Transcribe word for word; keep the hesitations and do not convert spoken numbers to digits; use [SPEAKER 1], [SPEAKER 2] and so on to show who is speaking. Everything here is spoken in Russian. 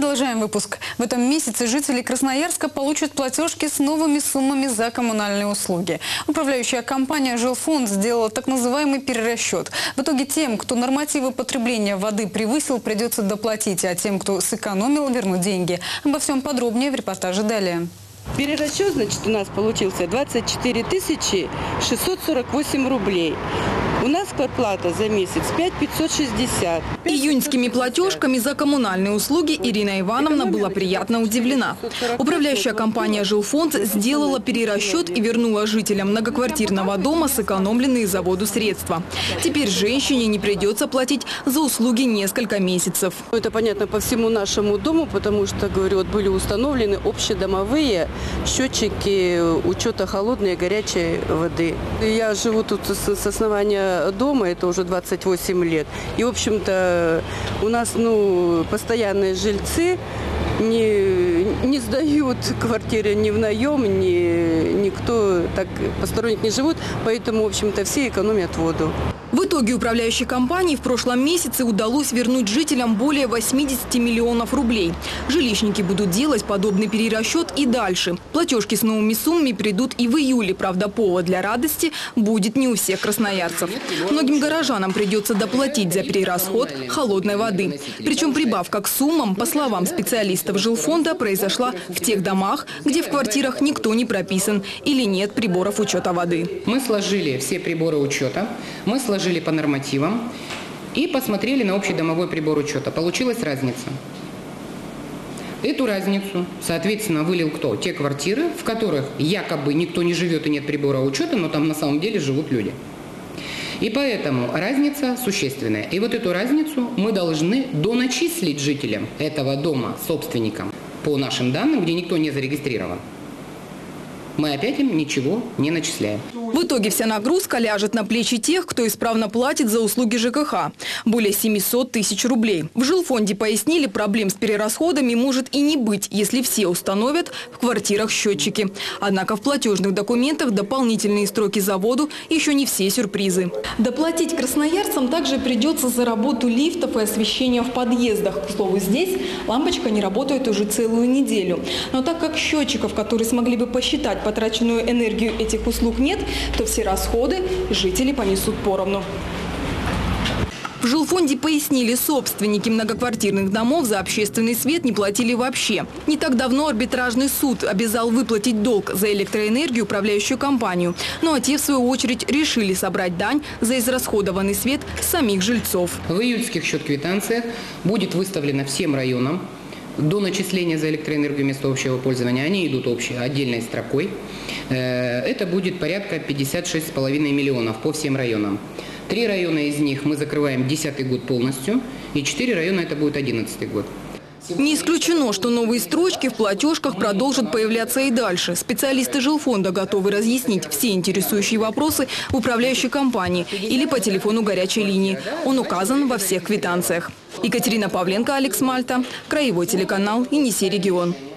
[SPEAKER 1] Продолжаем выпуск. В этом месяце жители Красноярска получат платежки с новыми суммами за коммунальные услуги. Управляющая компания «Жилфонд» сделала так называемый перерасчет. В итоге тем, кто нормативы потребления воды превысил, придется доплатить, а тем, кто сэкономил, вернуть деньги. Обо всем подробнее в репортаже далее.
[SPEAKER 2] Перерасчет, значит, у нас получился двадцать четыре тысячи шестьсот сорок восемь рублей. У нас квартплата за месяц пять тысяч пятьсот шестьдесят.
[SPEAKER 3] Июньскими платежками за коммунальные услуги Ирина Ивановна была приятно удивлена. Управляющая компания «Жилфонд» сделала перерасчет и вернула жителям многоквартирного дома сэкономленные за воду средства. Теперь женщине не придется платить за услуги несколько месяцев.
[SPEAKER 2] Это понятно по всему нашему дому, потому что, говорю, вот были установлены общедомовые счетчики учета холодной и горячей воды. Я живу тут с основания дома, это уже двадцать восемь лет. И, в общем-то, у нас, ну, постоянные жильцы не, не сдают квартиры ни в наем, ни, никто так посторонних не живут, поэтому, в общем-то, все экономят воду.
[SPEAKER 3] В итоге управляющей компании в прошлом месяце удалось вернуть жителям более восьмидесяти миллионов рублей. Жилищники будут делать подобный перерасчет и дальше. Платежки с новыми суммами придут и в июле. Правда, повод для радости будет не у всех красноярцев. Многим горожанам придется доплатить за перерасход холодной воды. Причем прибавка к суммам, по словам специалистов Жилфонда, произошла в тех домах, где в квартирах никто не прописан или нет приборов учета воды.
[SPEAKER 4] Мы сложили все приборы учета, мы сложили по нормативам и посмотрели на общий домовой прибор учета. Получилась разница. Эту разницу, соответственно, вылил кто? Те квартиры, в которых якобы никто не живет и нет прибора учета, но там на самом деле живут люди. И поэтому разница существенная. И вот эту разницу мы должны доначислить жителям этого дома, собственникам, по нашим данным, где никто не зарегистрирован. Мы опять им ничего не начисляем.
[SPEAKER 3] В итоге вся нагрузка ляжет на плечи тех, кто исправно платит за услуги ЖКХ. Более семисот тысяч рублей. В Жилфонде пояснили, проблем с перерасходами может и не быть, если все установят в квартирах счетчики. Однако в платежных документах дополнительные строки за воду еще не все сюрпризы. Доплатить красноярцам также придется за работу лифтов и освещения в подъездах. К слову, здесь лампочка не работает уже целую неделю. Но так как счетчиков, которые смогли бы посчитать потраченную энергию этих услуг, нет, то все расходы жители понесут поровну. В Жилфонде пояснили, собственники многоквартирных домов за общественный свет не платили вообще. Не так давно арбитражный суд обязал выплатить долг за электроэнергию управляющую компанию. Ну а те, в свою очередь, решили собрать дань за израсходованный свет самих жильцов.
[SPEAKER 4] В июльских счет-квитанциях будет выставлено всем районам. До начисления за электроэнергию места общего пользования они идут общей, отдельной строкой. Это будет порядка пятьдесят шесть с половиной миллионов по всем районам. Три района из них мы закрываем десятый год полностью, и четыре района это будет одиннадцатый год.
[SPEAKER 3] Не исключено, что новые строчки в платежках продолжат появляться и дальше. Специалисты Жилфонда готовы разъяснить все интересующие вопросы в управляющей компании или по телефону горячей линии. Он указан во всех квитанциях. Екатерина Павленко, Алекс Мальта, Краевой телеканал «Енисей Регион».